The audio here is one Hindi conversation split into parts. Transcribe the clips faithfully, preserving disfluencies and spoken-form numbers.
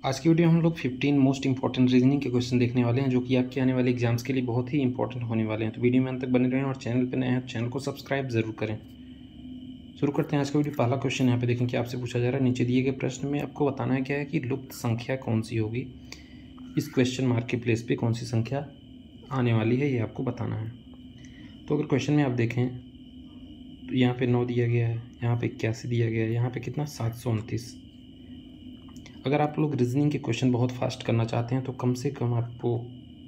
आज की वीडियो में हम लोग फिफ्टीन मोस्ट इंपॉर्टेंट रीजनिंग के क्वेश्चन देखने वाले हैं जो कि आपके आने वाले एग्जाम्स के लिए बहुत ही इंपॉर्टेंट होने वाले हैं। तो वीडियो में अंत तक बने रहें और चैनल पर नए हैं चैनल को सब्सक्राइब जरूर करें। शुरू करते हैं आज का वीडियो। पहला क्वेश्चन यहाँ पे देखें कि आपसे पूछा जा रहा है, नीचे दिए गए प्रश्न में आपको बताना है क्या है कि लुप्त संख्या कौन सी होगी। इस क्वेश्चन मार्क के प्लेस पे कौन सी संख्या आने वाली है ये आपको बताना है। तो अगर क्वेश्चन में आप देखें तो यहाँ पे नौ दिया गया है, यहाँ पे इक्यासी दिया गया है, यहाँ पे कितना सात सौ उनतीस। अगर आप लोग रीजनिंग के क्वेश्चन बहुत फास्ट करना चाहते हैं तो कम से कम आपको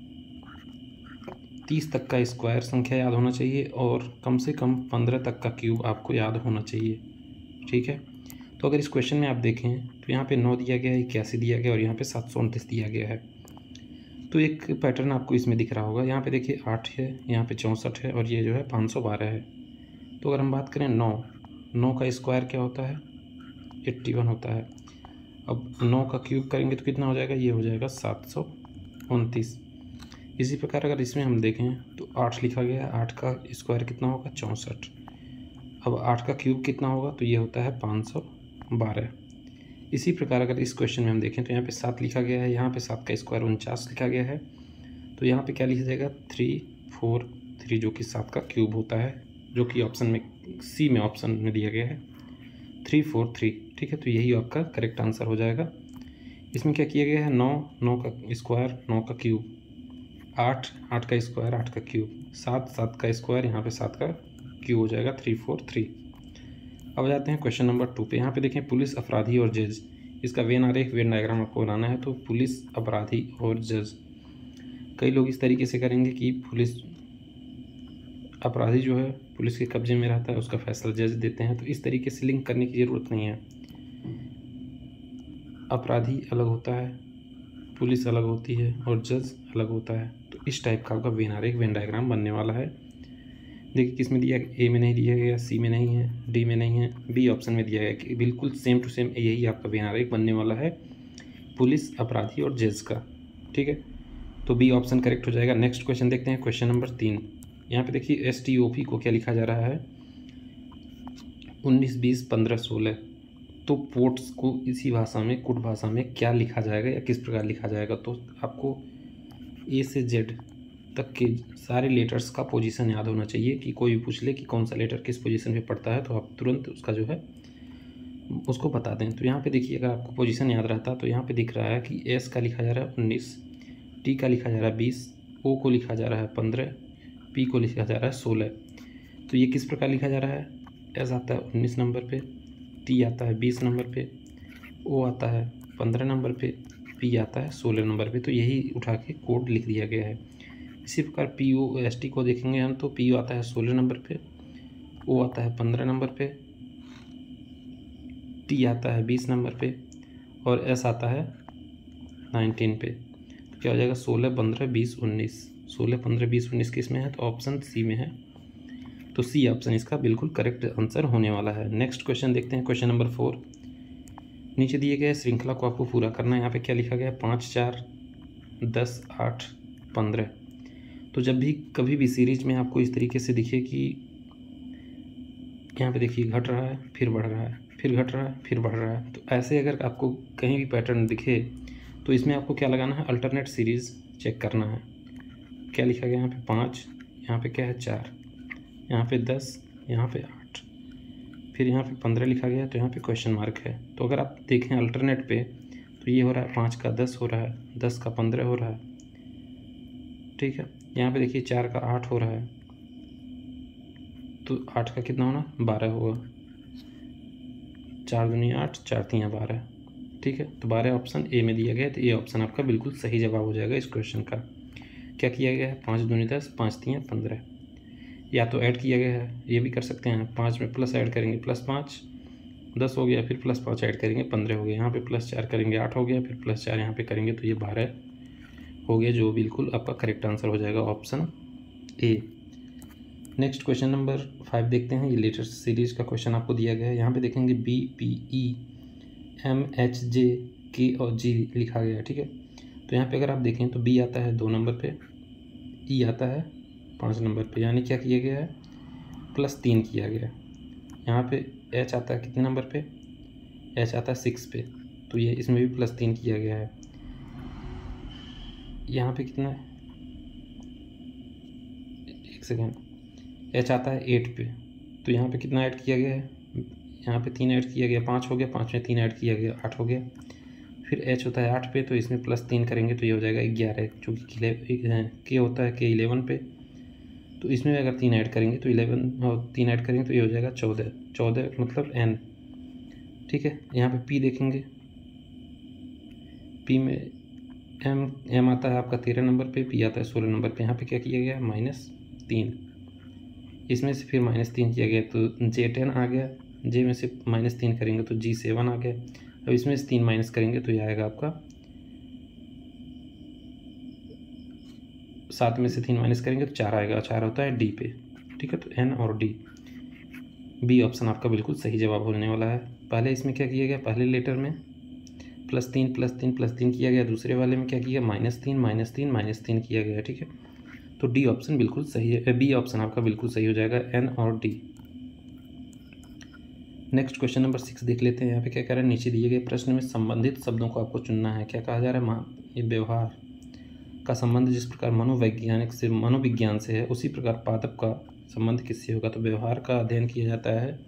तीस तक का स्क्वायर संख्या याद होना चाहिए और कम से कम पंद्रह तक का क्यूब आपको याद होना चाहिए। ठीक है, तो अगर इस क्वेश्चन में आप देखें तो यहाँ पे नौ दिया गया है, इक्यासी दिया गया और यहाँ पे सात सौ उनतीस दिया गया है। तो एक पैटर्न आपको इसमें दिख रहा होगा, यहाँ पे देखिए आठ है, यहाँ पे चौंसठ है और ये जो है पाँच सौ बारह है। तो अगर हम बात करें नौ नौ का स्क्वायर क्या होता है, एट्टी वन होता है। अब नौ का क्यूब करेंगे तो कितना हो जाएगा, ये हो जाएगा सात सौ उनतीस। इसी प्रकार अगर इसमें हम देखें तो आठ लिखा गया है, आठ का स्क्वायर कितना होगा, चौंसठ। अब आठ का क्यूब कितना होगा, तो ये होता है पाँच सौ बारह। इसी प्रकार अगर इस क्वेश्चन में हम देखें तो यहाँ पे सात लिखा गया है, यहाँ पे सात का स्क्वायर उनचास लिखा गया है। तो यहाँ पे क्या लिखा जाएगा, थ्री फोर थ्री, जो कि सात का क्यूब होता है, जो कि ऑप्शन में सी में ऑप्शन में दिया गया है थ्री फोर थ्री। ठीक है, तो यही आपका करेक्ट आंसर हो जाएगा। इसमें क्या किया गया है, नौ नौ का स्क्वायर नौ का क्यूब, आठ आठ का स्क्वायर आठ का क्यूब, सात सात का स्क्वायर यहाँ पे सात का क्यूब हो जाएगा थ्री फोर थ्री। अब जाते हैं क्वेश्चन नंबर टू पे। यहाँ पे देखें पुलिस, अपराधी और जज, इसका वेन आरेख वेन डायग्राम आपको बनाना है। तो पुलिस, अपराधी और जज, कई लोग इस तरीके से करेंगे कि पुलिस अपराधी जो है पुलिस के कब्जे में रहता है, उसका फैसला जज देते हैं। तो इस तरीके से लिंक करने की ज़रूरत नहीं है। अपराधी अलग होता है, पुलिस अलग होती है और जज अलग होता है। तो इस टाइप का आपका वेन आरेख वेन डायग्राम बनने वाला है। देखिए किस में दिया, ए में नहीं दिया गया, सी में नहीं है, डी में नहीं है, बी ऑप्शन में दिया गया कि बिल्कुल सेम टू सेम यही आपका वेन आरेख बनने वाला है पुलिस, अपराधी और जज का। ठीक है, तो बी ऑप्शन करेक्ट हो जाएगा। नेक्स्ट क्वेश्चन देखते हैं, क्वेश्चन नंबर तीन। यहाँ पे देखिए एस टी ओ पी को क्या लिखा जा रहा है, उन्नीस बीस पंद्रह सोलह। तो पोर्ट्स को इसी भाषा में, कुट भाषा में क्या लिखा जाएगा या किस प्रकार लिखा जाएगा। तो आपको ए से जेड तक के सारे लेटर्स का पोजीशन याद होना चाहिए कि कोई भी पूछ ले कि कौन सा लेटर किस पोजीशन पे पड़ता है तो आप तुरंत उसका जो है उसको बता दें। तो यहाँ पे देखिए अगर आपको पोजीशन याद रहता तो यहाँ पे दिख रहा है कि एस का लिखा जा रहा है उन्नीस, टी का लिखा जा रहा है बीस, ओ को लिखा जा रहा है पंद्रह, पी को लिखा जा रहा है सोलह। तो ये किस प्रकार लिखा जा रहा है, एस आता है उन्नीस नंबर पे, टी आता है बीस नंबर पे, ओ आता है पंद्रह नंबर पे, पी आता है सोलह नंबर पे। तो यही उठा के कोड लिख दिया गया है। इसी प्रकार पी ओ एस टी को देखेंगे हम तो पी आता है सोलह नंबर पे, ओ आता है पंद्रह नंबर पे, टी आता है बीस नंबर पे और एस आता है नाइनटीन पे। तो क्या हो जाएगा, सोलह पंद्रह बीस उन्नीस, सोलह पंद्रह बीस उन्नीस किस में है, तो ऑप्शन सी में है। तो सी ऑप्शन इसका बिल्कुल करेक्ट आंसर होने वाला है। नेक्स्ट क्वेश्चन देखते हैं, क्वेश्चन नंबर फोर। नीचे दिए गए श्रृंखला को आपको पूरा करना है। यहाँ पे क्या लिखा गया है, पाँच चार दस आठ पंद्रह। तो जब भी कभी भी सीरीज में आपको इस तरीके से दिखे कि यहाँ पे देखिए घट रहा है फिर बढ़ रहा है, फिर घट रहा है फिर बढ़ रहा है, तो ऐसे अगर आपको कहीं भी पैटर्न दिखे तो इसमें आपको क्या लगाना है, अल्टरनेट सीरीज़ चेक करना है। क्या लिखा गया यहाँ पे, पाँच, यहाँ पे क्या है चार, यहाँ पे दस, यहाँ पे आठ, फिर यहाँ पे पंद्रह लिखा गया तो यहाँ पे क्वेश्चन मार्क है। तो अगर आप देखें अल्टरनेट पे तो ये हो रहा है पाँच का दस हो रहा है, दस का पंद्रह हो रहा है। ठीक है, यहाँ पे देखिए चार का आठ हो रहा है, तो आठ का कितना होना, बारह होगा, चार दूनी आठ, चार तीन बारह। ठीक है, तो बारह ऑप्शन ए में दिया गया है। तो ये ऑप्शन आपका बिल्कुल सही जवाब हो जाएगा इस क्वेश्चन का। क्या किया गया है, पाँच दूनी दस, पाँच तीन पंद्रह। या तो ऐड किया गया है, ये भी कर सकते हैं, पाँच में प्लस ऐड करेंगे प्लस पाँच, दस हो गया, फिर प्लस पाँच ऐड करेंगे पंद्रह हो गया, यहाँ पे प्लस चार करेंगे आठ हो गया, फिर प्लस चार यहाँ पे करेंगे तो ये बारह हो गया, जो बिल्कुल आपका करेक्ट आंसर हो जाएगा option A. Next question number five देखते हैं। ये लेटेस्ट सीरीज का क्वेश्चन आपको दिया गया है। यहाँ पे देखेंगे B P E M H J K और जी लिखा गया है। ठीक है, तो यहाँ पे अगर आप देखें तो बी आता है दो नंबर पे, ई आता है पाँच नंबर पे, यानी क्या किया गया है, प्लस तीन किया गया है। यहाँ पे एच आता है कितने नंबर पे, एच आता है सिक्स पे, तो ये इसमें भी प्लस तीन किया गया है। यहाँ पे कितना है, एक सेकेंड, एच आता है एट पे, तो यहाँ पे कितना ऐड किया गया है, यहाँ पे तीन ऐड किया गया, पाँच हो गया, पाँच में तीन ऐड किया गया, आठ हो गया। फिर एच होता है आठ पे, तो इसमें प्लस तीन करेंगे तो ये हो जाएगा ग्यारह, जो कि के होता है के इलेवन पे, तो इसमें अगर तीन ऐड करेंगे तो इलेवन, और तीन ऐड करेंगे तो ये हो जाएगा चौदह, चौदह मतलब एन। ठीक है, यहाँ पे पी देखेंगे, पी में एम एम आता है आपका तेरह नंबर पे, पी आता है सोलह नंबर पे। यहाँ पे क्या किया गया, माइनस तीन, इसमें से फिर माइनस तीन किया गया तो जे टेन आ गया, जे में से माइनस तीन करेंगे तो जी सेवन आ गया। अब इसमें से तीन माइनस करेंगे तो ये आएगा आपका, सात में से तीन माइनस करेंगे तो चार आएगा, चार होता है डी पे। ठीक है, तो एन और डी, बी ऑप्शन आपका बिल्कुल सही जवाब होने वाला है। पहले इसमें क्या किया गया, पहले लेटर में प्लस तीन प्लस तीन प्लस तीन किया गया, दूसरे वाले में क्या किया, माइनस तीन माइनस तीन माइनस तीन किया गया। ठीक है, तो डी ऑप्शन बिल्कुल सही है, बी ऑप्शन आपका बिल्कुल सही हो जाएगा, एन और D. Next question number six देख लेते हैं। यहाँ पे क्या कह रहा है, नीचे दिए गए प्रश्न में संबंधित शब्दों को आपको चुनना है। क्या कहा जा रहा है, ये व्यवहार का संबंध जिस प्रकार मनोवैज्ञानिक से मनोविज्ञान से है, उसी प्रकार पादप का संबंध किससे होगा। तो व्यवहार का अध्ययन किया जाता है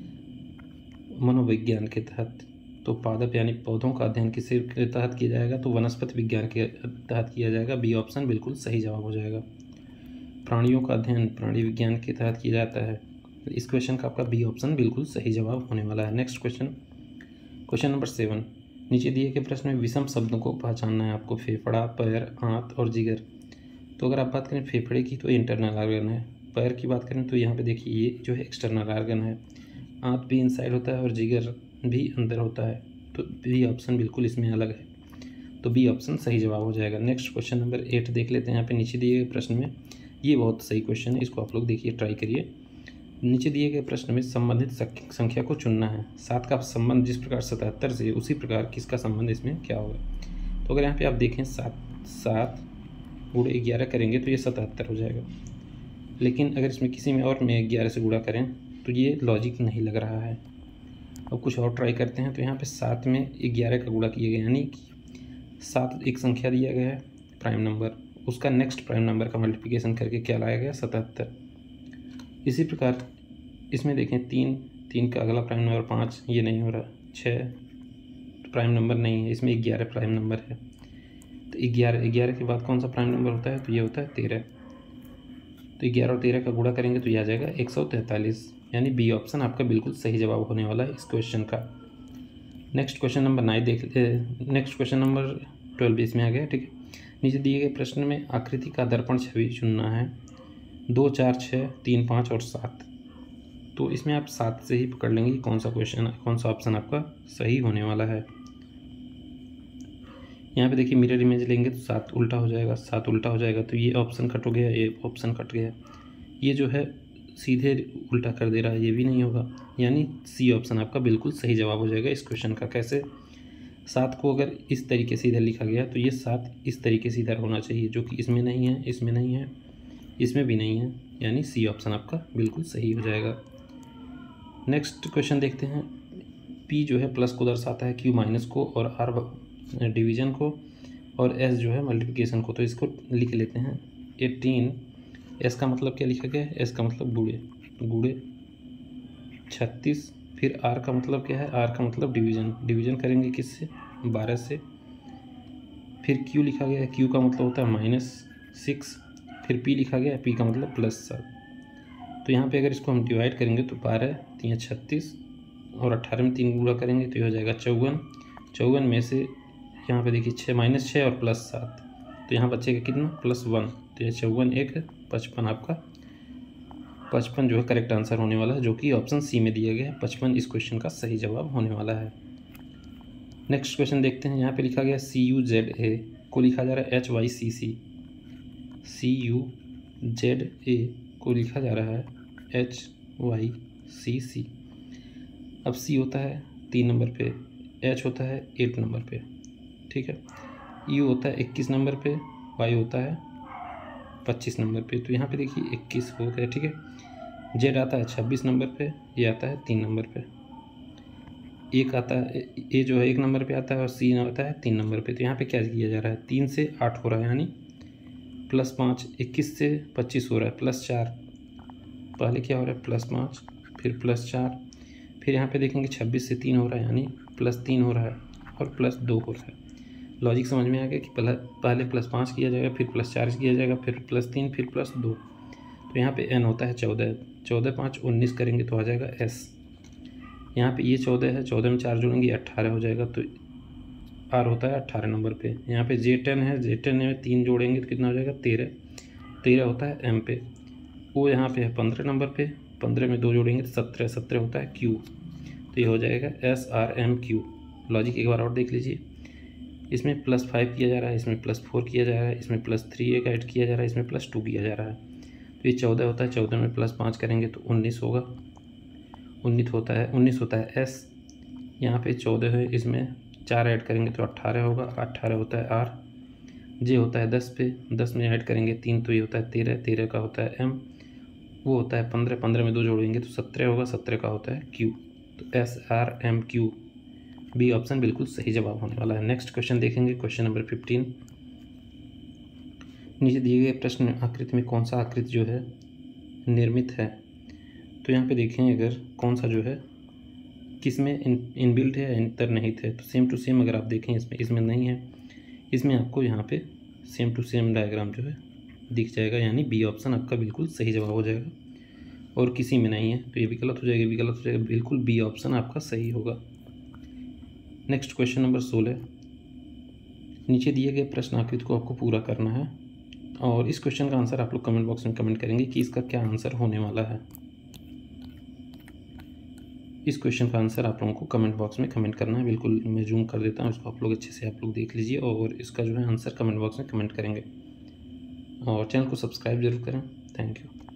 मनोविज्ञान के तहत, तो पादप यानी पौधों का अध्ययन किसके तहत किया जाएगा, तो वनस्पति विज्ञान के तहत किया जाएगा। बी ऑप्शन बिल्कुल सही जवाब हो जाएगा। प्राणियों का अध्ययन प्राणी विज्ञान के तहत किया जाता है। इस क्वेश्चन का आपका बी ऑप्शन बिल्कुल सही जवाब होने वाला है। Next question, question number seven, नीचे दिए गए प्रश्न में विषम शब्दों को पहचानना है आपको। फेफड़ा, पैर, आंत और जिगर। तो अगर आप बात करें फेफड़े की तो इंटरनल ऑर्गन है, पैर की बात करें तो यहाँ पे देखिए ये जो है एक्सटर्नल ऑर्गन है, आंत भी इनसाइड होता है और जिगर भी अंदर होता है, तो बी ऑप्शन बिल्कुल इसमें अलग है, तो बी ऑप्शन सही जवाब हो जाएगा। नेक्स्ट क्वेश्चन नंबर एट देख लेते हैं। यहाँ पे नीचे दिए गए प्रश्न में, ये बहुत सही क्वेश्चन है, इसको आप लोग देखिए, ट्राई करिए। नीचे दिए गए प्रश्न में संबंधित संख्या को चुनना है। सात का संबंध जिस प्रकार सतहत्तर से, उसी प्रकार किसका संबंध इसमें क्या होगा। तो अगर यहाँ पे आप देखें, सात सात गुणे ग्यारह करेंगे तो ये सतहत्तर हो जाएगा, लेकिन अगर इसमें किसी में और में ग्यारह से गुणा करें तो ये लॉजिक नहीं लग रहा है। अब कुछ और ट्राई करते हैं। तो यहाँ पे सात में ग्यारह का गुणा किया गया, यानी कि सात एक संख्या दिया गया है प्राइम नंबर, उसका नेक्स्ट प्राइम नंबर का मल्टीप्लिकेशन करके क्या लाया गया, सतहत्तर। इसी प्रकार इसमें देखें, तीन तीन का अगला प्राइम नंबर पाँच, ये नहीं हो रहा, छः तो प्राइम नंबर नहीं है, इसमें ग्यारह प्राइम नंबर है। तो ग्यारह ग्यारह के बाद कौन सा प्राइम नंबर होता है, तो ये होता है तेरह। तो ग्यारह और तेरह का गुणा करेंगे तो ये आ जाएगा एक सौ तैंतालीस, यानी बी ऑप्शन आपका बिल्कुल सही जवाब होने वाला है इस क्वेश्चन का। नेक्स्ट क्वेश्चन नंबर नाइन देख नेक्स्ट क्वेश्चन नंबर ट्वेल्व इसमें आ गया। ठीक है, नीचे दिए गए प्रश्न में आकृति का दर्पण छवि चुनना है। दो, चार, छः, तीन, पाँच और सात। तो इसमें आप सात से ही पकड़ लेंगे कौन सा क्वेश्चन, कौन सा ऑप्शन आपका सही होने वाला है। यहाँ पे देखिए मिरर इमेज लेंगे तो सात उल्टा हो जाएगा, सात उल्टा हो जाएगा, तो ये ऑप्शन कट हो गया, ये ऑप्शन कट गया, ये जो है सीधे उल्टा कर दे रहा है, ये भी नहीं होगा, यानी सी ऑप्शन आपका बिल्कुल सही जवाब हो जाएगा इस क्वेश्चन का। कैसे, सात को अगर इस तरीके से इधर लिखा गया तो ये सात इस तरीके से इधर होना चाहिए, जो कि इसमें नहीं है, इसमें नहीं है, इसमें भी नहीं है, यानी सी ऑप्शन आपका बिल्कुल सही हो जाएगा। नेक्स्ट क्वेश्चन देखते हैं। पी जो है प्लस को दर्शाता है, क्यू माइनस को, और आर डिवीजन को, और एस जो है मल्टीप्लिकेशन को। तो इसको लिख लेते हैं। एटीन, एस का मतलब क्या लिखा गया है, एस का मतलब गुणे, गुणे छत्तीस। फिर आर का मतलब क्या है, आर का मतलब डिवीजन, डिवीजन करेंगे किससे, बारह से। फिर क्यू लिखा गया है, क्यू का मतलब होता है माइनस सिक्स। फिर पी लिखा गया है, पी का मतलब प्लस सात। तो यहाँ पे अगर इसको हम डिवाइड करेंगे तो बारह तीन छत्तीस, और अट्ठारह में तीन गुणा करेंगे तो ये हो जाएगा चौवन। चौवन में से यहाँ पे देखिए छः माइनस छः और प्लस सात, तो यहाँ बचेगा कितना, प्लस वन। तो ये चौवन एक पचपन, आपका पचपन जो है करेक्ट आंसर होने वाला है, जो कि ऑप्शन सी में दिया गया है। पचपन इस क्वेश्चन का सही जवाब होने वाला है। नेक्स्ट क्वेश्चन देखते हैं। यहाँ पे लिखा गया सी यू जेड ए को लिखा जा रहा है H Y C C, C U Z A को लिखा जा रहा है एच वाई सी सी। अब सी होता है तीन नंबर पे, एच होता है एट नंबर पे, ठीक है, यू होता है इक्कीस नंबर पे, वाई होता है पच्चीस नंबर पे। तो यहाँ पे देखिए इक्कीस हो गया, ठीक है। जेड आता है छब्बीस नंबर पे, ये आता है तीन नंबर पे। एक आता है, ए जो है एक नंबर पे आता है और सी आता है तीन नंबर पे। तो यहाँ पे क्या किया जा रहा है, तीन से आठ हो रहा है यानी प्लस पाँच, इक्कीस से पच्चीस हो रहा है प्लस चार, पहले क्या हो रहा है प्लस पाँच फिर प्लस चार, फिर यहाँ पे देखेंगे छब्बीस से तीन हो रहा है यानी प्लस तीन हो रहा है और प्लस दो हो रहा है। लॉजिक समझ में आ गया कि पहले पहले प्लस पाँच किया जाएगा, फिर प्लस चार किया जाएगा, फिर प्लस तीन, फिर प्लस दो। तो यहाँ पे एन होता है चौदह, चौदह पाँच उन्नीस करेंगे तो आ जाएगा एस। यहाँ पे ये चौदह है, चौदह में चार जोड़ेंगे अट्ठारह हो जाएगा, तो आर होता है अट्ठारह नंबर पे। यहाँ पे जे टेन है, जे टेन में तीन जोड़ेंगे तो कितना हो जाएगा तेरह, तेरह होता है एम पे। वो यहाँ पे है पंद्रह नंबर पे, पंद्रह में दो जोड़ेंगे तो सत्रह, सत्रह होता है क्यू। तो ये हो जाएगा S R M Q. Logic एक बार और देख लीजिए, इसमें प्लस फाइव किया जा रहा है, इसमें प्लस फोर किया जा रहा है, इसमें प्लस थ्री एक ऐड किया जा रहा है, इसमें प्लस टू किया जा रहा है। तो ये चौदह होता है, चौदह में प्लस पाँच करेंगे तो उन्नीस होगा, उन्नीस होता है उन्नीस होता है एस। यहाँ पे चौदह है, इसमें चार ऐड करेंगे तो अट्ठारह होगा, अट्ठारह होता है आर। जे होता है दस पे, दस में ऐड करेंगे तीन तो ये होता है तेरह, तेरह का होता है एम। वो होता है पंद्रह, पंद्रह में दो जोड़ेंगे तो सत्रह होगा, सत्रह का होता है क्यू। तो S R M Q, B option बिल्कुल सही जवाब होने वाला है। नेक्स्ट क्वेश्चन देखेंगे, क्वेश्चन नंबर फिफ्टीन। नीचे दिए गए प्रश्न आकृति में कौन सा आकृति जो है निर्मित है। तो यहाँ पे देखें अगर कौन सा जो है किस में इन इनबिल्ट है या अंतर्निहित है। तो सेम टू सेम अगर आप देखें इसमें इसमें नहीं है, इसमें आपको यहाँ पे सेम टू सेम डायग्राम जो है दिख जाएगा, यानी बी ऑप्शन आपका बिल्कुल सही जवाब हो जाएगा। और किसी में नहीं है तो ये भी गलत हो जाएगा, भी गलत हो जाएगा, बिल्कुल बी ऑप्शन आपका सही होगा। नेक्स्ट क्वेश्चन नंबर सोलह। नीचे दिए गए प्रश्न आकृति को आपको पूरा करना है और इस क्वेश्चन का आंसर आप लोग कमेंट बॉक्स में कमेंट करेंगे कि इसका क्या आंसर होने वाला है। इस क्वेश्चन का आंसर आप लोगों को कमेंट बॉक्स में कमेंट करना है। बिल्कुल मैं जूम कर देता हूँ इसको, आप लोग अच्छे से आप लोग देख लीजिए और इसका जो है आंसर कमेंट बॉक्स में कमेंट करेंगे और चैनल को सब्सक्राइब जरूर करें। Thank you.